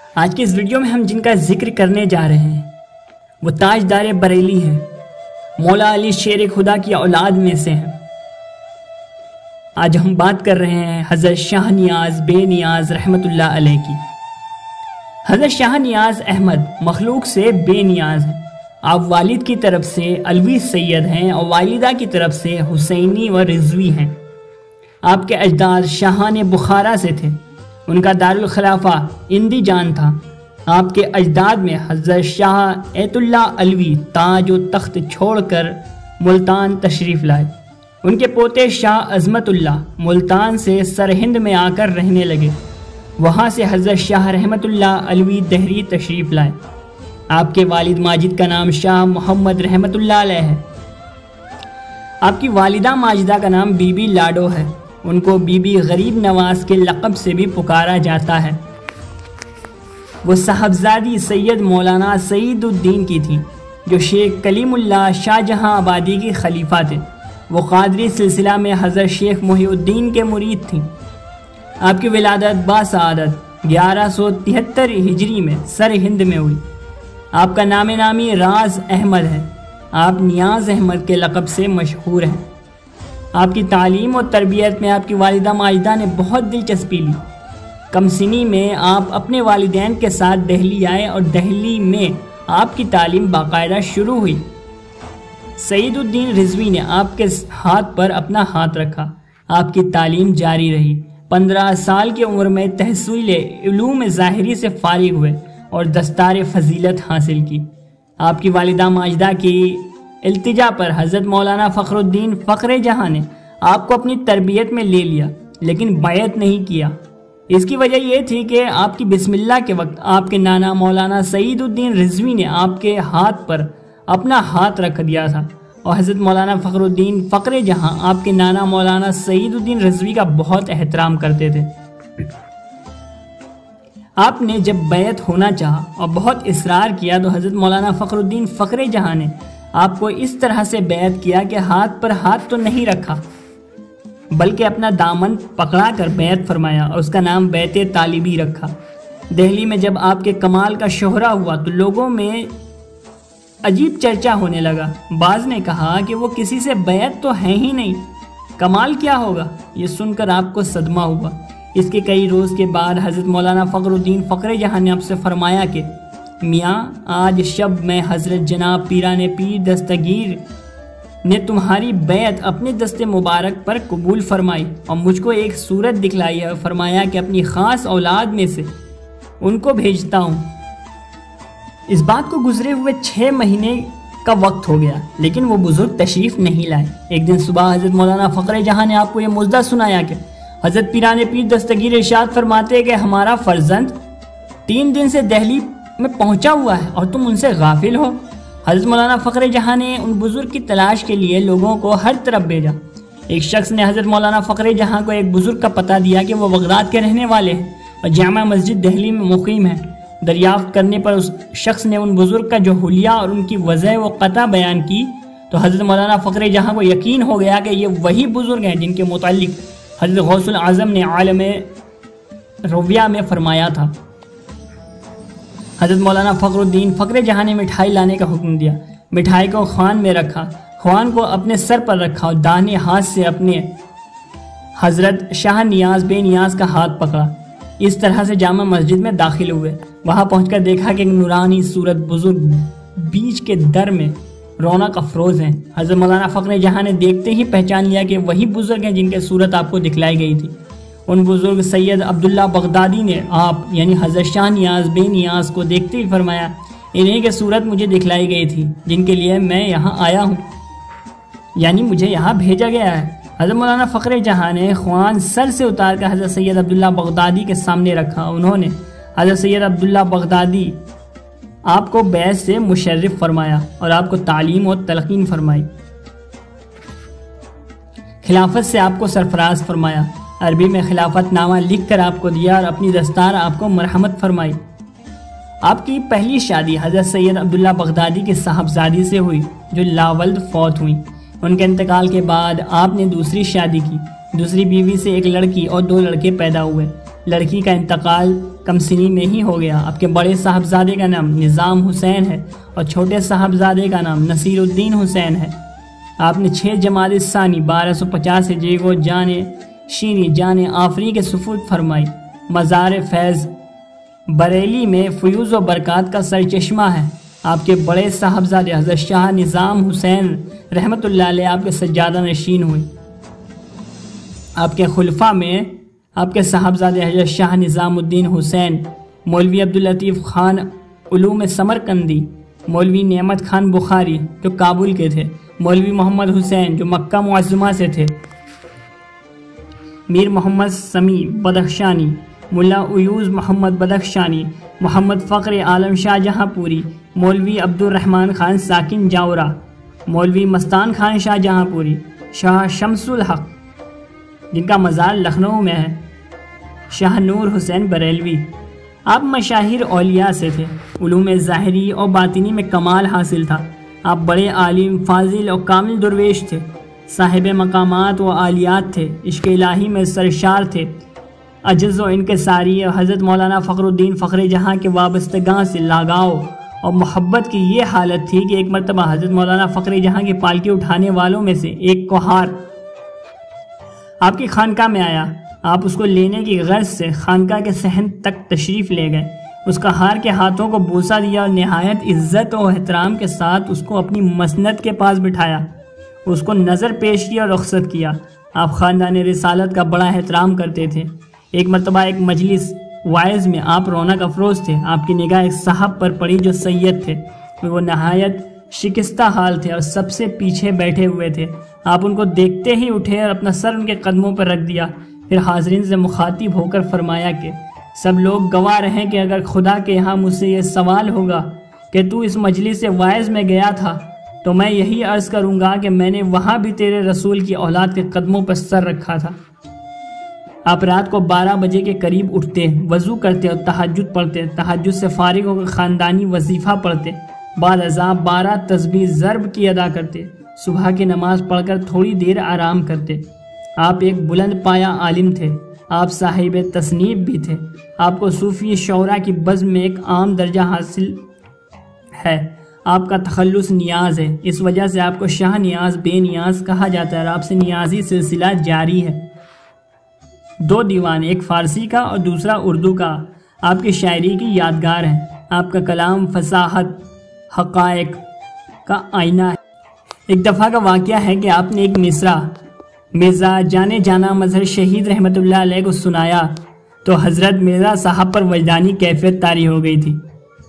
آج کی اس ویڈیو میں ہم جن کا ذکر کرنے جا رہے ہیں وہ تاجدار بریلی ہیں، مولا علی شیر خدا کی اولاد میں سے ہیں۔ آج ہم بات کر رہے ہیں حضرت شاہ نیاز بے نیاز رحمت اللہ علیہ کی۔ حضرت شاہ نیاز احمد مخلوق سے بے نیاز ہیں۔ آپ والد کی طرف سے علوی سید ہیں اور والدہ کی طرف سے حسینی و رضوی ہیں۔ آپ کے اجداد شاہان بخارا سے تھے۔ ان کا دارالخلافہ اندی جان تھا۔ آپ کے اجداد میں حضرت شاہ ایت اللہ علوی تاج و تخت چھوڑ کر ملتان تشریف لائے۔ ان کے پوتے شاہ عظمت اللہ ملتان سے سرہند میں آ کر رہنے لگے۔ وہاں سے حضرت شاہ رحمت اللہ علوی دہری تشریف لائے۔ آپ کے والد ماجد کا نام شاہ محمد رحمت اللہ علیہ ہے۔ آپ کی والدہ ماجدہ کا نام بی بی لاڈو ہے۔ ان کو بی بی غریب نواز کے لقب سے بھی پکارا جاتا ہے۔ وہ صاحبزادی سید مولانا سعید الدین کی تھی جو شیخ کلیم اللہ شاہ جہاں آبادی کی خلیفہ تھے۔ وہ قادری سلسلہ میں حضرت شیخ محی الدین کے مرید تھیں۔ آپ کی ولادت باسعادت 1173 ہجری میں سرہند میں ہوئی۔ آپ کا نام نامی راز احمد ہے۔ آپ نیاز احمد کے لقب سے مشہور ہیں۔ آپ کی تعلیم اور تربیت میں آپ کی والدہ ماجدہ نے بہت دلچسپی لی۔ کم سنی میں آپ اپنے والدین کے ساتھ دہلی آئے اور دہلی میں آپ کی تعلیم باقاعدہ شروع ہوئی۔ سعید الدین رضوی نے آپ کے ہاتھ پر اپنا ہاتھ رکھا۔ آپ کی تعلیم جاری رہی۔ 15 سال کی عمر میں تحصیل علوم ظاہری سے فارغ ہوئے اور دستار فضیلت حاصل کی۔ آپ کی والدہ ماجدہ کی التجا پر حضرت مولانا فخر الدین فخر جہاں نے آپ کو اپنی تربیت میں لے لیا لیکن بیعت نہیں کیا۔ اس کی وجہ یہ تھی کہ آپ کی بسم اللہ کے وقت آپ کے نانا مولانا سعید الدین رضوی نے آپ کے ہاتھ پر اپنا ہاتھ رکھ دیا تھا اور حضرت مولانا فخر الدین فخر جہاں آپ کے نانا مولانا سعید الدین رضوی کا بہت احترام کرتے تھے۔ آپ نے جب بیعت ہونا چاہا اور بہت اصرار کیا تو حضرت مولانا فخر الدین فخر جہاں نے آپ کو اس طرح سے بیعت کیا کہ ہاتھ پر ہاتھ تو نہیں رکھا بلکہ اپنا دامن پکڑا کر بیعت فرمایا اور اس کا نام بیعت طالبی رکھا۔ دہلی میں جب آپ کے کمال کا شہرہ ہوا تو لوگوں میں عجیب چرچا ہونے لگا۔ بعض نے کہا کہ وہ کسی سے بیعت تو ہے ہی نہیں، کمال کیا ہوگا؟ یہ سن کر آپ کو صدمہ ہوا۔ اس کے کئی روز کے بعد حضرت مولانا فخر الدین فخر جہاں نے آپ سے فرمایا کہ میاں آج شب میں حضرت جناب پیران پیر دستگیر نے تمہاری بیعت اپنے دست مبارک پر قبول فرمائی اور مجھ کو ایک صورت دکھلائی ہے اور فرمایا کہ اپنی خاص اولاد میں سے ان کو بھیجتا ہوں۔ اس بات کو گزرے ہوئے 6 مہینے کا وقت ہو گیا لیکن وہ بزرگ تشریف نہیں لائے۔ ایک دن صبح حضرت مولانا فخر جہاں نے آپ کو یہ مژدہ سنایا کہ حضرت پیران پیر دستگیر ارشاد فرماتے کہ ہمارا فرزند 3 دن سے دہلی میں پہنچا ہوا ہے اور تم ان سے غافل ہو۔ حضرت مولانا فخر جہاں نے ان بزرگ کی تلاش کے لیے لوگوں کو ہر طرف بھیجا۔ ایک شخص نے حضرت مولانا فخر جہاں کو ایک بزرگ کا پتہ دیا کہ وہ بغداد کے رہنے والے ہیں اور جامع مسجد دہلی میں مقیم ہیں۔ دریافت کرنے پر اس شخص نے ان بزرگ کا جو حلیہ اور ان کی وضع و قطع بیان کی تو حضرت مولانا فخر جہاں کو یقین ہو گیا کہ یہ وہی بزرگ ہیں جن کے متعلق حضرت غوث العظم نے عالم رویہ میں فرمایا تھا۔ حضرت مولانا فخر الدین فخر جہاں نے مٹھائی لانے کا حکم دیا۔ مٹھائی کو خوان میں رکھا، خوان کو اپنے سر پر رکھا اور داہنے ہاتھ سے اپنے حضرت شاہ نیاز بے نیاز کا ہاتھ پکڑا۔ اس طرح سے جامع مسجد میں داخل ہوئے۔ وہاں پہنچ کر دیکھا کہ ایک نورانی صورت بزرگ بیچ کے در میں رونق افروز ہیں۔ حضرت مولانا فخر جہاں نے دیکھتے ہی پہچان لیا کہ وہی بزرگ ہیں جن کے صورت آپ کو دکھلائی گئی تھی۔ ان بزرگ سید عبداللہ بغدادی نے آپ یعنی حضرت شاہ نیاز بے نیاز کو دیکھتے ہی فرمایا انہیں کی صورت مجھے دکھلائی گئی تھی جن کے لیے میں یہاں آیا ہوں، یعنی مجھے یہاں بھیجا گیا ہے۔ حضرت مولانا فخر جہاں نے خوان سر سے اتار کر حضرت سید عبداللہ بغدادی کے سامنے رکھا۔ انہوں نے حضرت سید عبداللہ بغدادی آپ کو بیعت سے مشرف فرمایا اور آپ کو تعلیم و تلقین فرمائی، خلافت سے آپ کو سرفراز فرمایا، عربی میں خلافت نامہ لکھ کر آپ کو دیا اور اپنی دستار آپ کو مرحمت فرمائی۔ آپ کی پہلی شادی حضرت سید عبداللہ بغدادی کے صاحبزادی سے ہوئی جو لاولد فوت ہوئی۔ ان کے انتقال کے بعد آپ نے دوسری شادی کی۔ دوسری بیوی سے ایک لڑکی اور 2 لڑکے پیدا ہوئے۔ لڑکی کا انتقال کم سنی میں ہی ہو گیا۔ آپ کے بڑے صاحبزادے کا نام نظام حسین ہے اور چھوٹے صاحبزادے کا نام نصیر الدین حسین ہے۔ آپ نے 6 جمادی الثانی 1250 ہجری کو جان آفری کے سپرد فرمائی۔ مزار فیض بریلی میں فیوز و برکات کا سرچشمہ ہے۔ آپ کے بڑے صاحبزادے حضرت شاہ نظام حسین رحمۃ اللہ علیہ آپ کے سجادہ نشین ہوئے۔ آپ کے خلفاء میں آپ کے صاحبزادے حضرت شاہ نظام الدین حسین، مولوی عبداللطیف خان علوم سمرقندی، مولوی نعمت خان بخاری جو کابل کے تھے، مولوی محمد حسین جو مکہ معظمہ سے تھے، میر محمد سمیع بدخشانی، ملا ایوز محمد بدخشانی، محمد فخر عالم شاہ جہاں پوری، مولوی عبد الرحمن خان ساکن جاورا، مولوی مستان خان شاہ جہاں پوری، شاہ شمس الحق جن کا مزار لکھنؤ میں ہے، شاہ نور حسین بریلوی۔ آپ مشاہیر اولیاء سے تھے، علوم ظاہری اور باطنی میں کمال حاصل تھا۔ آپ بڑے عالم، فاضل اور کامل درویش تھے، صاحب مقامات و عالیات تھے، عشق الہی میں سرشار تھے، عجز و انکساری اور حضرت مولانا فخر الدین فخر جہاں کے وابستگاں سے لگاؤ اور محبت کی یہ حالت تھی کہ ایک مرتبہ حضرت مولانا فخر جہاں کی پالکی اٹھانے والوں میں سے ایک کوہار آپ کی خانقاہ میں آیا۔ آپ اس کو لینے کی غرض سے خانقاہ کے صحن تک تشریف لے گئے، اس کا ہار کے ہاتھوں کو بوسہ دیا اور نہایت عزت و احترام کے ساتھ اس کو اپنی مسند کے پاس بٹھایا، اس کو نظر پیش کیا اور رخصت کیا۔ آپ خاندان رسالت کا بڑا احترام کرتے تھے۔ ایک مرتبہ ایک مجلس وائز میں آپ رونق افروز تھے، آپ کی نگاہ ایک صاحب پر پڑی جو سید تھے، وہ نہایت شکستہ حال تھے اور سب سے پیچھے بیٹھے ہوئے تھے۔ آپ ان کو دیکھتے ہی اٹھے اور اپنا سر ان کے قدموں پر رکھ دیا، پھر حاضرین سے مخاطب ہو کر فرمایا کہ سب لوگ گواہ رہیں کہ اگر خدا کے یہاں مجھ سے یہ سوال ہوگا کہ تو اس مجلس وائز میں گیا تھا تو میں یہی عرض کروں گا کہ میں نے وہاں بھی تیرے رسول کی اولاد کے قدموں پر سر رکھا تھا۔ آپ رات کو 12 بجے کے قریب اٹھتے، وضو کرتے اور تہجد پڑھتے، تہجد سے فارغ ہو کر خاندانی وظیفہ پڑھتے، بعد ازاں 12 تسبیح ضرب کی ادا کرتے، صبح کی نماز پڑھ کر تھوڑی دیر آرام کرتے۔ آپ ایک بلند پایہ عالم تھے، آپ صاحب تصنیف بھی تھے، آپ کو صوفی شعراء کی بزم میں ایک عام درجہ حاصل ہے، آپ کا تخلص نیاز ہے، اس وجہ سے آپ کو شاہ نیاز بے نیاز کہا جاتا ہے اور آپ سے نیازی سلسلہ جاری ہے۔ 2 دیوان، ایک فارسی کا اور دوسرا اردو کا، آپ کی شاعری کی یادگار ہیں، آپ کا کلام فصاحت حقائق کا آئینہ ہے۔ ایک دفعہ کا واقعہ ہے کہ آپ نے ایک مصرع مرزا جانے جانا مظہر شہید رحمۃ اللہ علیہ کو سنایا تو حضرت مرزا صاحب پر وجدانی کیفیت طاری ہو گئی تھی۔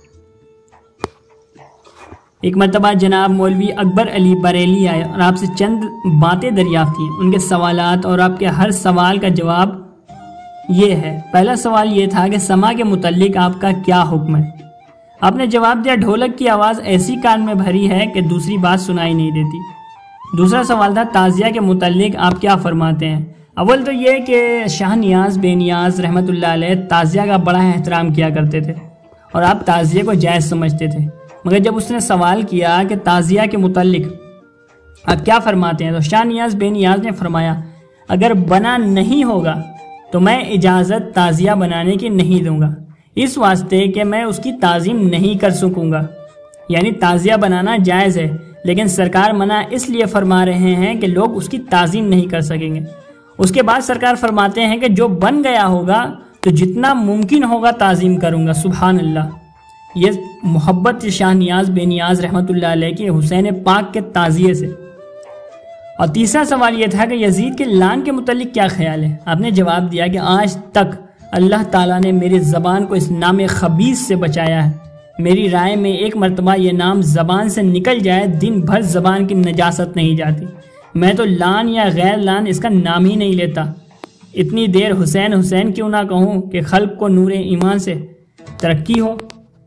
ایک مرتبہ جناب مولوی اکبر علی بریلی آئے اور آپ سے چند باتیں دریافت کی، ان کے سوالات اور آپ کے ہر سوال کا جواب یہ ہے۔ پہلا سوال یہ تھا کہ سما کے متعلق آپ کا کیا حکم ہے؟ آپ نے جواب دیا، ڈھولک کی آواز ایسی کان میں بھری ہے کہ دوسری بات سنائی نہیں دیتی۔ دوسرا سوال تھا تعزیہ کے متعلق آپ کیا فرماتے ہیں؟ اول تو یہ کہ شاہ نیاز بے نیاز رحمۃ اللہ علیہ تعزیہ کا بڑا احترام کیا کرتے تھے اور آپ تعزیہ کو جائز سمجھتے تھے، مگر جب اس نے سوال کیا کہ تعزیہ کے متعلق آپ کیا فرماتے ہیں تو شاہ نیاز بے نیاز نے فرمایا، اگر بنا نہیں ہوگا تو میں اجازت تعزیہ بنانے کی نہیں دوں گا، اس واسطے کہ میں اس کی تعظیم نہیں کر سکوں گا۔ یعنی تعزیہ بنانا جائز ہے لیکن سرکار منع اس لیے فرما رہے ہیں کہ لوگ اس کی تعظیم نہیں کر سکیں گے۔ اس کے بعد سرکار فرماتے ہیں کہ جو بن گیا ہوگا تو جتنا ممکن ہوگا تعظیم کروں گا۔ سبحان اللہ، یہ محبت شاہ نیاز بے نیاز رحمۃ اللہ علیہ کے حسین پاک کے تعزیے سے۔ اور تیسرا سوال یہ تھا کہ یزید کے لعن کے متعلق کیا خیال ہے؟ آپ نے جواب دیا کہ آج تک اللہ تعالیٰ نے میری زبان کو اس نام خبیث سے بچایا ہے، میری رائے میں ایک مرتبہ یہ نام زبان سے نکل جائے دن بھر زبان کی نجاست نہیں جاتی۔ میں تو لعن یا غیر لعن اس کا نام ہی نہیں لیتا، اتنی دیر حسین حسین کیوں نہ کہوں کہ خلق کو نور ایمان سے ترقی ہو۔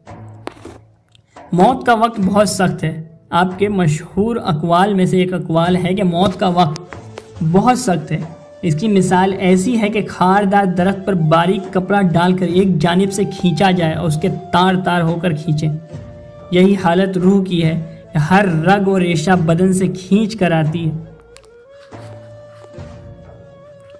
موت کا وقت بہت سخت ہے، آپ کے مشہور اقوال میں سے ایک اقوال ہے کہ موت کا وقت بہت سخت ہے۔ اس کی مثال ایسی ہے کہ کھاردار درخت پر باریک کپڑا ڈال کر ایک جانب سے کھینچا جائے اور اس کے تار تار ہو کر کھینچے۔ یہی حالت روح کی ہے کہ ہر رگ و ریشہ بدن سے کھینچ کر آتی ہے۔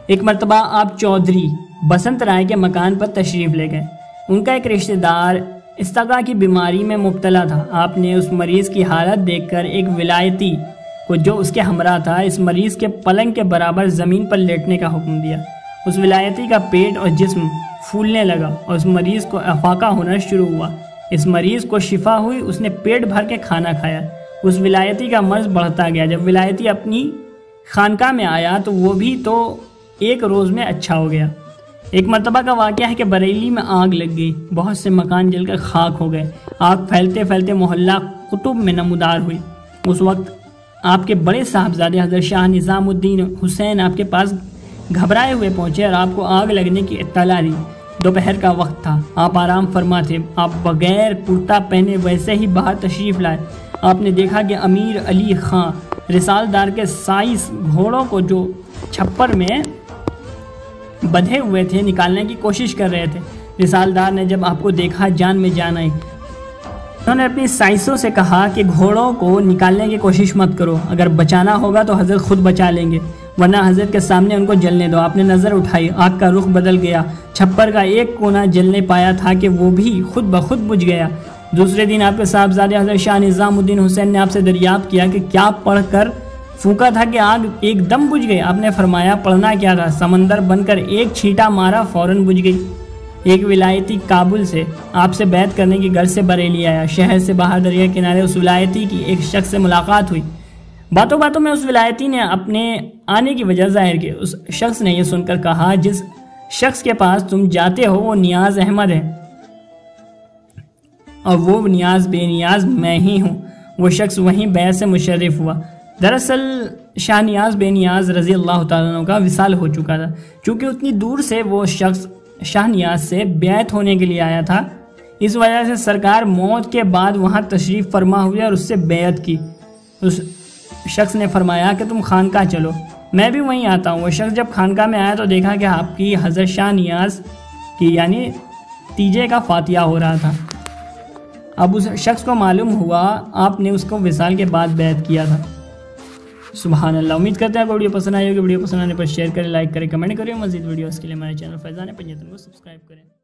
ایک مرتبہ آپ چودھری بسنت رائے کے مکان پر تشریف لے گئے۔ ان کا ایک رشتہ دار استغا کی بیماری میں مبتلا تھا۔ آپ نے اس مریض کی حالت دیکھ کر ایک ولایتی کو جو اس کے ہمراہ تھا اس مریض کے پلنگ کے برابر زمین پر لیٹنے کا حکم دیا۔ اس ولایتی کا پیٹ اور جسم پھولنے لگا اور اس مریض کو افاقہ ہونا شروع ہوا۔ اس مریض کو شفا ہوئی، اس نے پیٹ بھر کے کھانا کھایا۔ اس ولایتی کا مرض بڑھتا گیا۔ جب ولایتی اپنی خانقاہ میں آیا تو وہ بھی تو ایک روز میں اچھا ہو گیا۔ ایک مرتبہ کا واقعہ ہے کہ بریلی میں آگ لگ گئی، بہت سے مکان جل کر خاک ہو گئے۔ آگ پھیلتے پھیلتے محلہ قطب میں نمودار ہوئی۔ اس وقت آپ کے بڑے صاحبزادے حضرت شاہ نظام الدین حسین آپ کے پاس گھبرائے ہوئے پہنچے اور آپ کو آگ لگنے کی اطلاع دی۔ دوپہر کا وقت تھا، آپ آرام فرما تھے۔ آپ بغیر کرتا پہنے ویسے ہی باہر تشریف لائے۔ آپ نے دیکھا کہ امیر علی خان رسالدار کے 22 گھوڑوں کو جو چھپر میں بندھے ہوئے تھے نکالنے کی کوشش کر رہے تھے۔ رسالدار نے جب آپ کو دیکھا جان میں جان آئی۔ انہوں نے اپنی سائسوں سے کہا کہ گھوڑوں کو نکالنے کی کوشش مت کرو، اگر بچانا ہوگا تو حضرت خود بچا لیں گے، ورنہ حضرت کے سامنے ان کو جلنے دو۔ آپ نے نظر اٹھائی، آگ کا رخ بدل گیا۔ چھپر کا ایک کونا جلنے پایا تھا کہ وہ بھی خود بخود بجھ گیا۔ دوسرے دن آپ کے صاحبزادے حضرت شاہ نظام الدین حسین نے آپ سے دریافت کیا کہ کیا پڑھ کر پھونکا تھا کہ آگ ایک دم بجھ گئی؟ آپ نے فرمایا پڑھنا کیا تھا؟ سمندر بن کر ایک چھینٹا مارا، فوراً بجھ گئی۔ ایک ولایتی کابل سے آپ سے بیعت کرنے کی غرض سے بریلی آیا۔ شہر سے باہر دریا کنارے اس ولایتی کی ایک شخص سے ملاقات ہوئی۔ باتوں باتوں میں اس ولایتی نے اپنے آنے کی وجہ ظاہر کی۔ اس شخص نے یہ سن کر کہا، جس شخص کے پاس تم جاتے ہو وہ نیاز احمد ہے اور وہ نیاز بے نیاز میں ہی ہوں۔ وہ شخص وہیں بیعت سے مشرف ہوا۔ دراصل شاہ نیاز بے نیاز رضی اللہ تعالیٰ عنہ کا وصال ہو چکا تھا۔ چونکہ اتنی دور سے وہ شخص شاہ نیاز سے بیعت ہونے کے لیے آیا تھا، اس وجہ سے سرکار موت کے بعد وہاں تشریف فرما ہوئے اور اس سے بیعت کی۔ اس شخص نے فرمایا کہ تم خانقاہ چلو، میں بھی وہیں آتا ہوں۔ وہ شخص جب خانقاہ میں آیا تو دیکھا کہ آپ کی حضرت شاہ نیاز کی یعنی تیجے کا فاتحہ ہو رہا تھا۔ اب اس شخص کو معلوم ہوا آپ نے اس کو وصال کے بعد بیعت کیا تھا۔ سبحان اللہ۔ امید کرتے ہیں آپ کو ویڈیو پسند آئی ہوگی۔ ویڈیو پسند آنے پر شیئر کریں، لائک کریں، کمنٹ کریں۔ مزید ویڈیوز کے لیے ہمارے چینل فیضان پنجتن کو سبسکرائب کریں۔